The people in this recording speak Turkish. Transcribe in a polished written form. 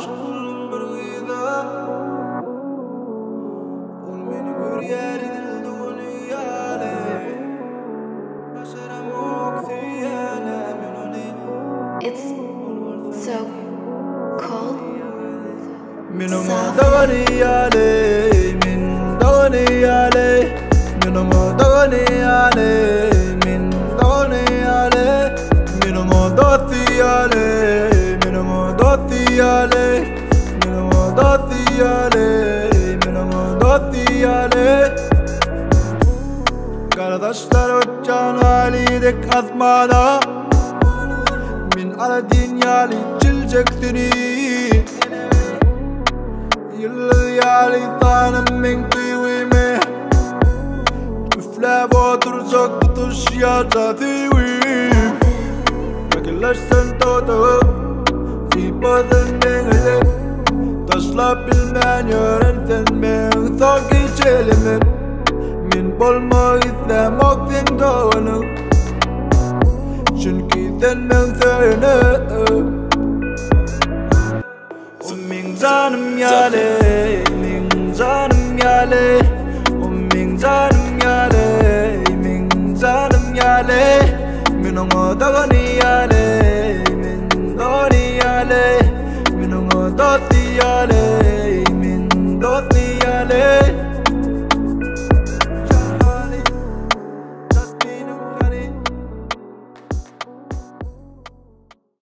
It's so cold. Kardeşler uçan halidek azmada min ala dünyali çilecektini yıllı yali tanım min tiwime üflep oturacak tutuş yada tiwim Bakırlarsan todo fi badındengele taşla bilmen yören men thaki çelimin min bolma izlemek zindonu çünkü sen men söyle min canım yale